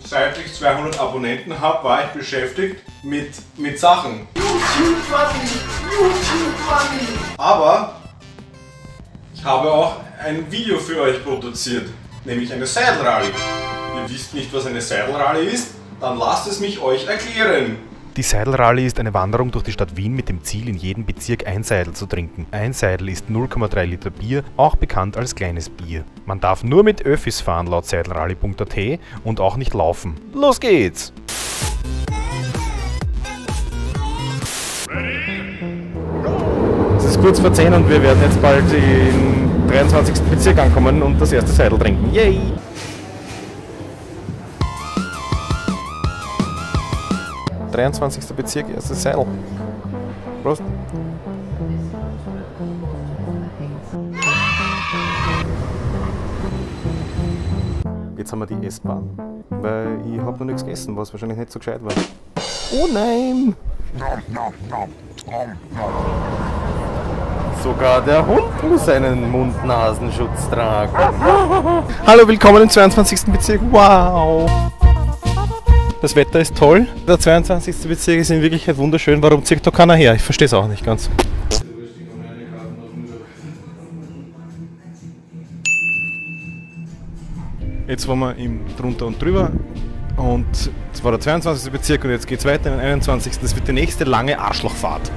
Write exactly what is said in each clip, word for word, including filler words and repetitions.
seit ich zweihundert Abonnenten habe, war ich beschäftigt mit, mit Sachen. YouTube Money! YouTube Money! Aber ich habe auch ein Video für euch produziert, nämlich eine Seidelrallye. Ihr wisst nicht, was eine Seidelrallye ist? Dann lasst es mich euch erklären. Die Seidelrallye ist eine Wanderung durch die Stadt Wien mit dem Ziel, in jedem Bezirk ein Seidel zu trinken. Ein Seidel ist null Komma drei Liter Bier, auch bekannt als kleines Bier. Man darf nur mit Öffis fahren laut seidelrallye punkt a t und auch nicht laufen. Los geht's! Es ist kurz vor zehn und wir werden jetzt bald im dreiundzwanzigsten Bezirk ankommen und das erste Seidel trinken. Yay! dreiundzwanzigster Bezirk, erstes Seidel. Prost! Jetzt haben wir die S-Bahn, weil ich habe noch nichts gegessen, was wahrscheinlich nicht so gescheit war. Oh nein! Sogar der Hund muss einen Mund-Nasenschutz tragen. Hallo, willkommen im zweiundzwanzigsten Bezirk. Wow! Das Wetter ist toll. Der zweiundzwanzigste Bezirk ist in Wirklichkeit wunderschön. Warum zieht da keiner her? Ich verstehe es auch nicht ganz. Jetzt waren wir im Drunter und Drüber. Und das war der zweiundzwanzigste Bezirk und jetzt geht es weiter in den einundzwanzigsten Das wird die nächste lange Arschlochfahrt.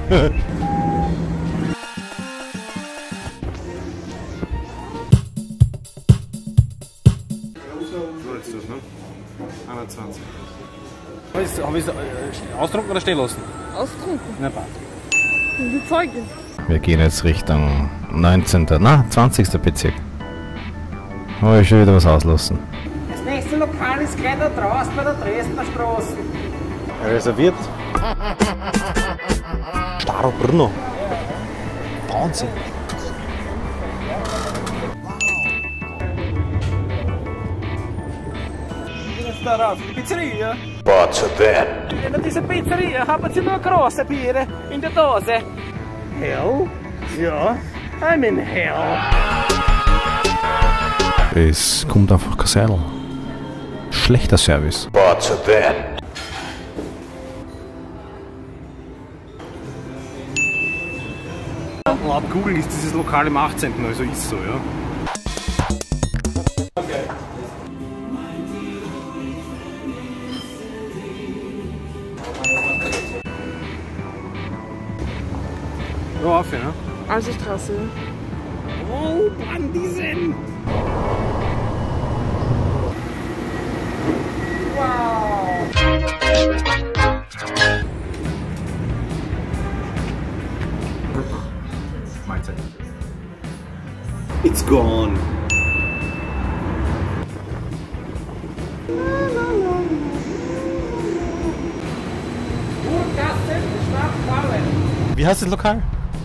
einundzwanzig. Habe ich es austrunken oder stehen lassen? Austrunken. Na, passt. Die Zeuge. Wir gehen jetzt Richtung neunzehnten Na, zwanzigsten Bezirk. Habe ich schon wieder was auslassen. Das nächste Lokal ist gleich da draußen bei der Dresdner Straße. Reserviert. Staro Brno. Wahnsinn. Darauf, die Pizzeria. What's that? In dieser Pizzeria haben sie nur große Biere in der Dose. Hell? Ja, I'm in hell. Es kommt einfach kein Seidel. Schlechter Service. What's that? Laut Google ist dieses Lokal im achtzehnten Also ist so, ja. Ja, auf, ja. Also Straße. Oh, Brandisen! Wow! Mahlzeit. It's gone. Wie heißt das Lokal?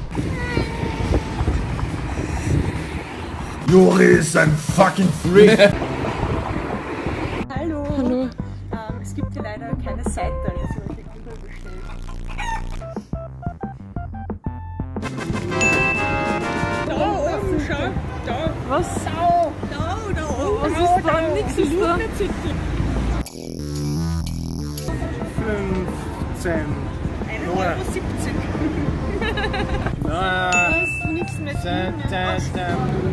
Juri ist ein fucking Freak. Hallo. Hallo. Ähm, es gibt hier leider keine Seite, also ich habe überbestellt. Da oben, schau. Da. Was? Sau! Da, da oben! Was ist da? Nix ist da. fünfzehn ein Euro siebzig. Na, Was? Nichts mehr tun.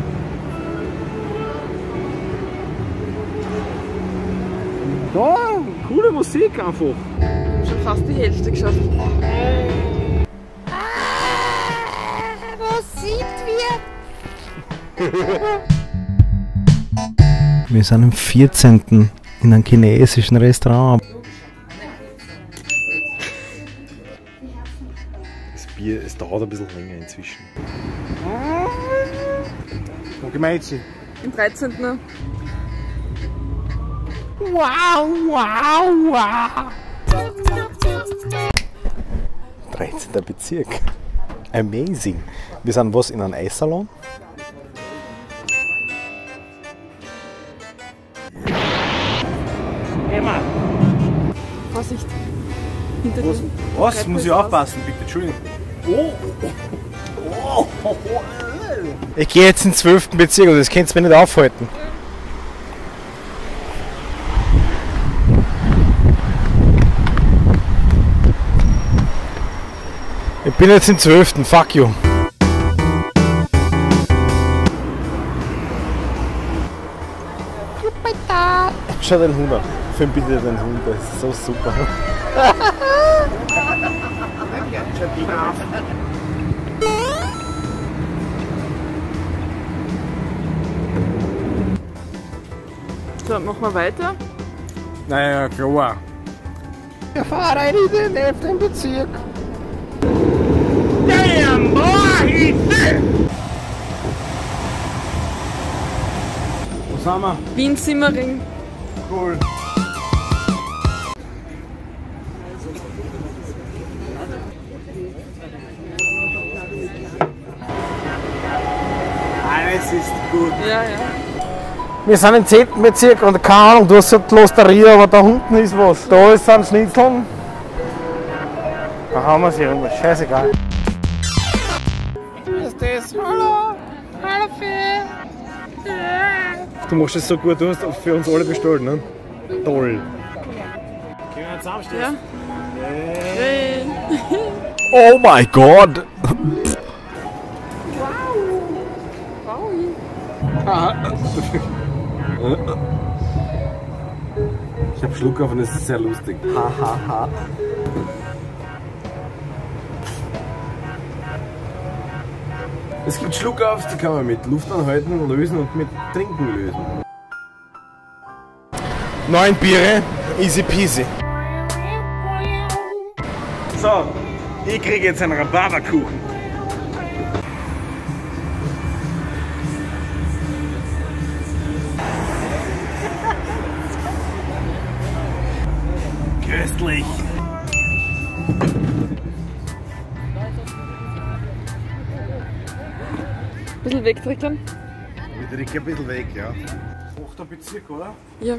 da, coole Musik einfach. Schon fast die Hälfte geschafft. Wo sind wir? Wir sind am vierzehnten in einem chinesischen Restaurant. Das Bier, es dauert ein bisschen länger inzwischen. Wo gehen wir jetzt hin? Im dreizehnten Wow, wow, wow! dreizehnter Bezirk. Amazing. Wir sind was in einem Eissalon? Emma! Vorsicht. Hinter Was? dir. Was? Treppe Muss ist ich aus. aufpassen, bitte, Entschuldigung. Oh. Oh. Oh. Ich gehe jetzt in den zwölften Bezirk und das könnt ihr mir nicht aufhalten. bin jetzt im zwölften Fuck you. Schau den Hund an. Film bitte den Hund, das ist so super. So, machen wir weiter. Naja, klar. Wir fahren in den elften Bezirk. Damn, boy, he's sick! Wo sind wir? Wien-Simmering. Cool. Alles ist gut. Ja, ja. Wir sind im zehnten Bezirk und keine Ahnung, du hast so die Losteria, aber da unten ist was. Da ist ein Schnitzeln. Da haben wir sie irgendwas. Scheißegal. Was ist das? Hallo! Hallo Fee! Du machst es so gut, du hast für uns alle bestellt, ne? Toll! Können wir jetzt zusammenstehen? Ja. Hey. Oh mein Gott! Ich hab Schluck auf und es ist sehr lustig. Ha ha ha. Es gibt Schluckaufs, die kann man mit Luft anhalten, lösen und mit Trinken lösen. Neun Biere, easy peasy. So, ich kriege jetzt einen Rhabarberkuchen. Köstlich. Ein bisschen wegdrücken. Ich drücke ein bisschen weg, ja. achter Bezirk, oder? Ja.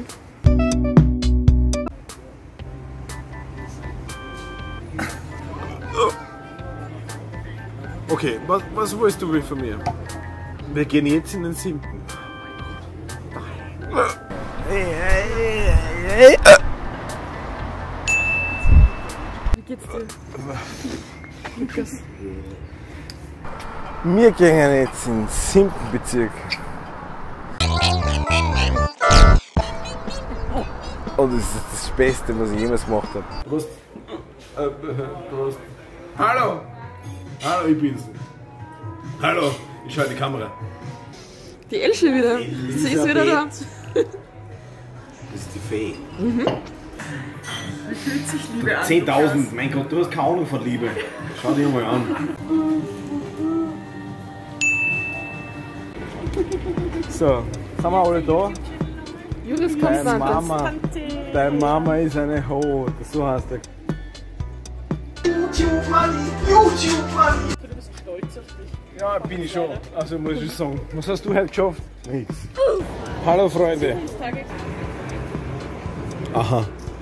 Okay, was, was willst du von mir? Wir gehen jetzt in den siebten. Wie geht's dir? Lukas. Wir gehen jetzt in den siebten Bezirk. Und das ist das Beste, was ich jemals gemacht habe. Prost. Äh, Prost. Hallo! Hallo, ich bin's. Hallo, ich schalte die Kamera. Die Elsche wieder. Sie ist wieder da. Das ist die Fee. Mhm. Wie fühlt sich Liebe an? zehntausend, mein Gott, du hast keine Ahnung von Liebe. Schau dir mal an. So, sind wir alle da? Juris Deine Konstantin. Mama, deine Mama ist eine Ho, so heißt er. YouTube Money, YouTube Money. Du bist stolz auf dich. Ja, bin ich schon. Also muss ich sagen. Was hast du heute geschafft? Nichts. Hallo Freunde. Aha.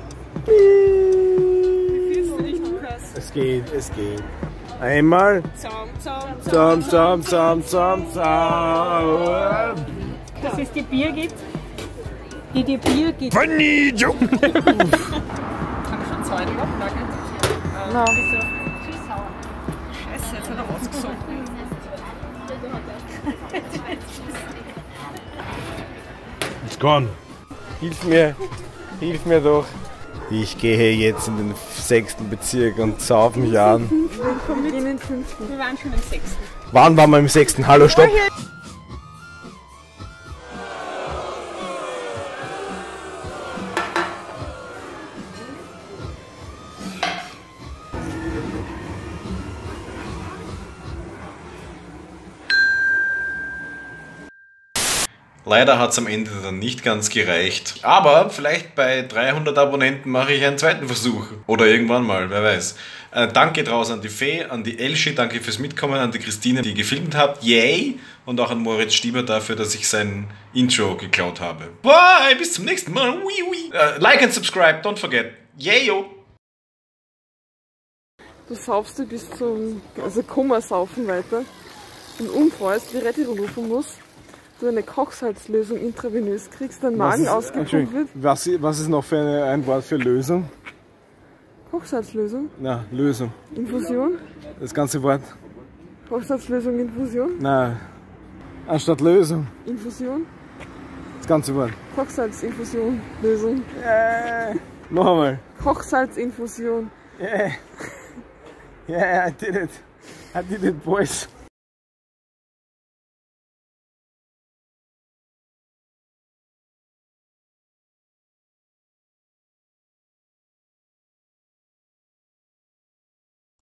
Wie fühlst du dich, Lukas? Es geht, es geht. Einmal. Zaum, zaum, Zam, zam, zam, zam, zam. Das ist die Birgit, die die Bier gibt. Funny Joke. Kann ich schon zwei Wochen lang nicht? Na. Scheiße, jetzt hat er rausgesoffen. It's gone. Hilf mir, hilf mir doch. Ich gehe jetzt in den sechsten Bezirk und sauf mich an. Wir gehen in den fünften. Wir waren schon im sechsten. Wann waren wir im sechsten? Hallo, stopp! Leider hat es am Ende dann nicht ganz gereicht. Aber vielleicht bei dreihundert Abonnenten mache ich einen zweiten Versuch. Oder irgendwann mal, wer weiß. Äh, danke draußen an die Fee, an die Elschi, danke fürs Mitkommen, an die Christine, die gefilmt hat. Yay! Und auch an Moritz Stieber dafür, dass ich sein Intro geklaut habe. Bye, bis zum nächsten Mal. Wee, wee. Äh, like and subscribe, don't forget. Yayo! Du saufst dich bis zum also Koma-Saufen weiter und umfreust, wie Rettet rufen muss. Du eine Kochsalzlösung intravenös kriegst, dein Magen ausgepumpt wird. Was, was ist noch für eine, ein Wort für Lösung? Kochsalzlösung. Na, Lösung. Infusion. Das ganze Wort. Kochsalzlösung, Infusion. Nein. Anstatt Lösung. Infusion. Das ganze Wort. Kochsalzinfusion, Lösung. Yeah. Noch einmal. Kochsalzinfusion. Yeah. Yeah, I did it. I did it, boys.